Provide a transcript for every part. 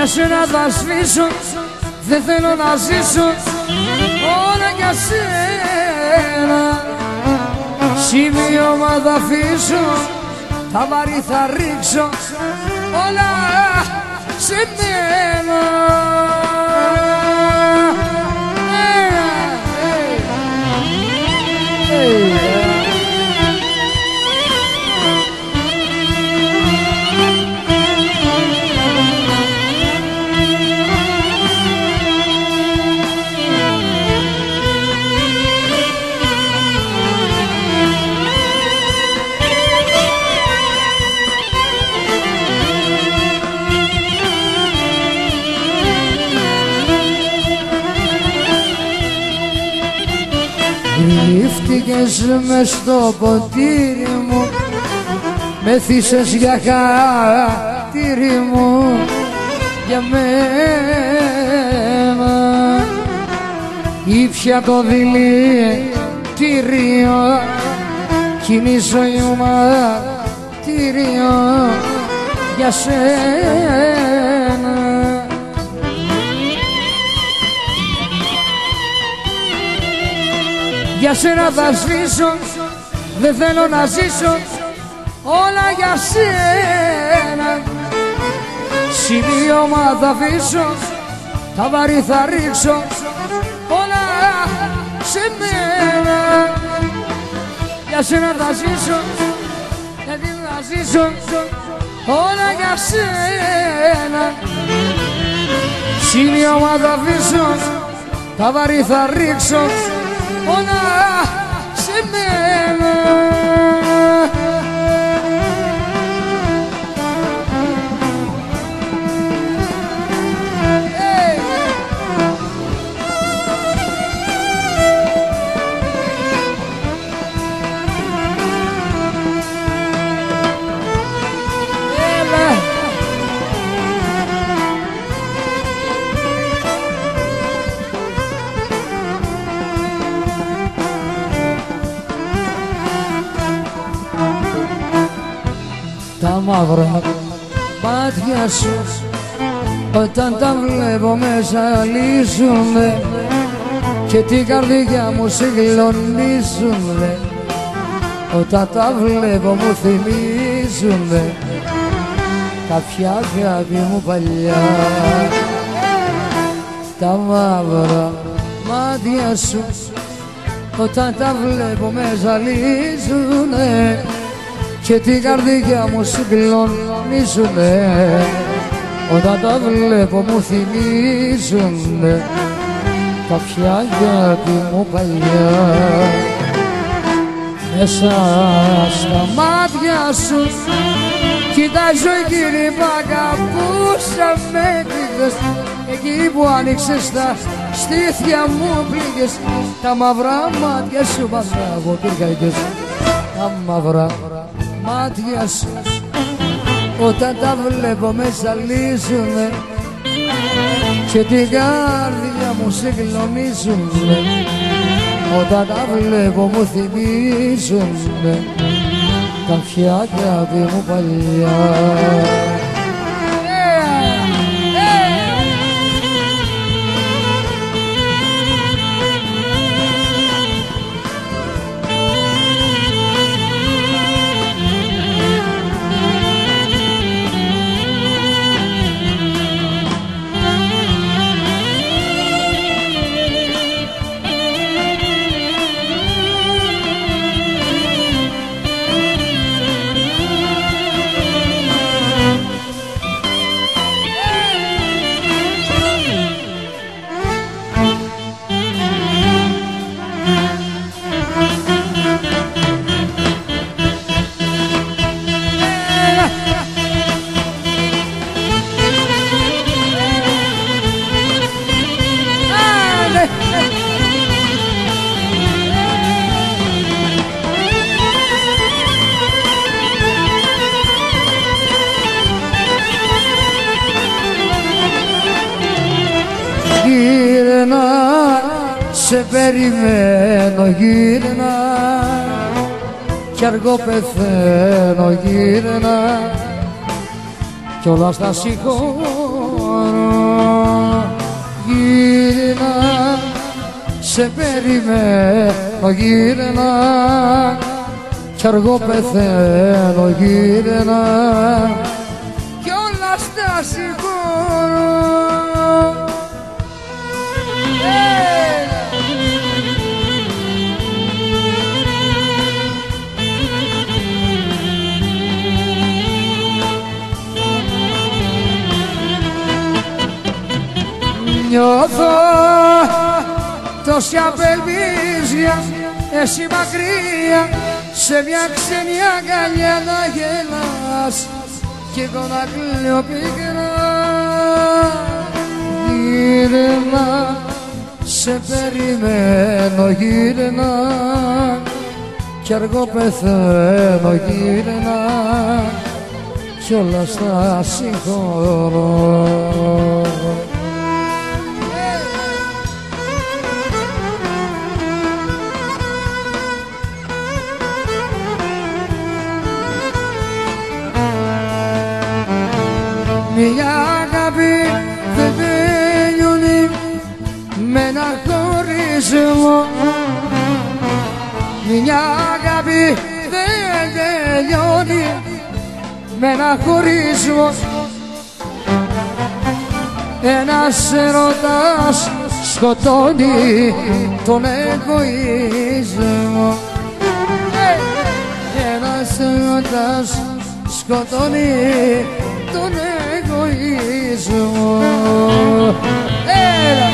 Για σένα θα σβήσω, δεν θέλω να ζήσω όλα για σένα. Σημείωμα θα αφήσω, τα βαρύ θα ρίξω όλα σε μένα. Κρύφτηκες μες στο ποτήρι μου, με θύσες για χατήρι μου, για μένα. Ήπια το δηλητήριο κι είναι η ζωή μου μαρτύριο για σένα. Για σένα θα σβήσω, δεν θέλω να ζήσω όλα για σένα. Σημείωμα θα αφήσω, τα βαρύ θα ρίξω όλα σε μένα. Για σένα θα ζήσω, γιατί θα ζήσω όλα για σένα. Σημείωμα θα αφήσω, τα βαρύ θα ρίξω όλα σε μένα. Τα μαύρα μάτια σου όταν τα βλέπω με ζαλίζουνε και την καρδιά μου συγκλονίζουνε. Όταν τα βλέπω μου θυμίζουνε κάποια αγάπη μου παλιά. Τα μαύρα μάτια σου όταν τα βλέπω με ζαλίζουνε και την καρδιά μου συγκλονίζουνε. Όταν τα βλέπω μου θυμίζουνε κάποια αγάπη μου παλιά. Μέσα στα μάτια σου κοιτάζω εκείνη που αγαπούσα με κλείδες, εκεί που άνοιξες τα στήθια μου πλήγες. Τα μαύρα μάτια σου μαθάβω πυρκαγιές. Τα μαύρα μάτια σου όταν τα βλέπω με ζαλίζουνε και την καρδιά μου συγκλονίζουνε. Όταν τα βλέπω μου θυμίζουνε κάποια αγάπη μου παλιά. Γύρνα, σε περιμένω, γύρνα κι αργό πεθαίνω, γύρνα κι όλα στα σηκώνω συγχωρώ. Γύρνα, σε περιμένω, γύρνα, κι αργό πεθαίνω, γύρνα, κι όλα στα συγχωρώ. Νιώθω τόση απελπίσια, εσύ μακριά, σε μια ξένη αγκαλιά να γελάς κι εγώ να κλαίω πικρά. Γύρνα, σε περιμένω, γύρνα, κι αργό πεθαίνω, γύρνα, κι όλα στα συγχωρώ. Μια αγάπη δεν τελειώνει με ένα χωρισμό. Μια αγάπη δεν τελειώνει με ένα χωρισμό. Ένας έρωτας σκοτώνει τον εγωισμό. Ένας έρωτας σκοτώνει τον εγωισμό. Έλα!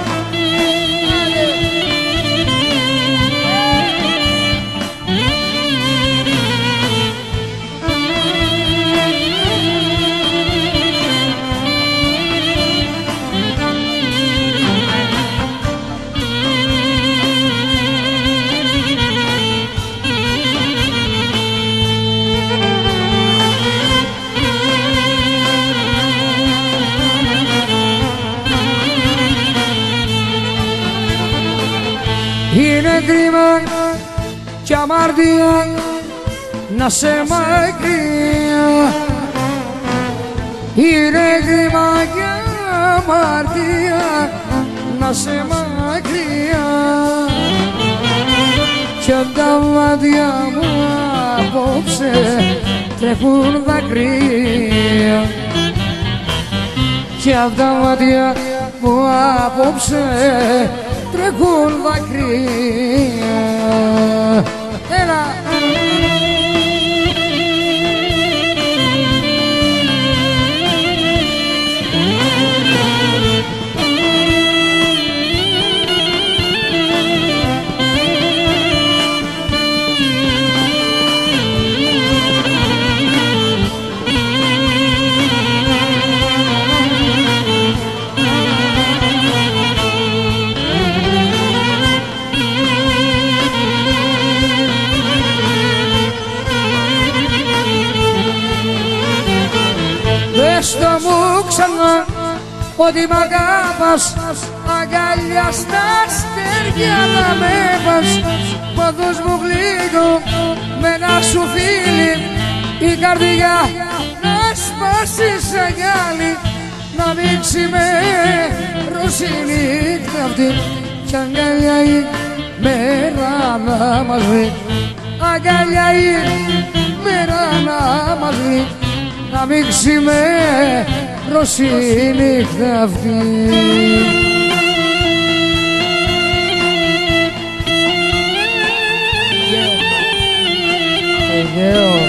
Είναι κρίμα κι αμαρτία να σε μακριά. Είναι κρίμα κι αμαρτία να σε μακριά. Κι απ' τα μάτια μου απόψε τρέχουν δακρύα. Κι απ' τα μάτια μου απόψε τρέχουν δακρύα. Έλα! Πες το μου ξανά ότι μ' αγάπας, αγκαλιά στα αστέρια να με πας. Πόδος μου γλύκω με ένα σου φίλι, η καρδιά να σπάσει σαν γυάλι. Να μην ξημερώσει η νύχτα αυτή κι αγκαλιά η μέρα να μας βρει. Αγκαλιά η μέρα να μας βρει. Να μην ξημερώσει η νύχτα αυτή. Yeah.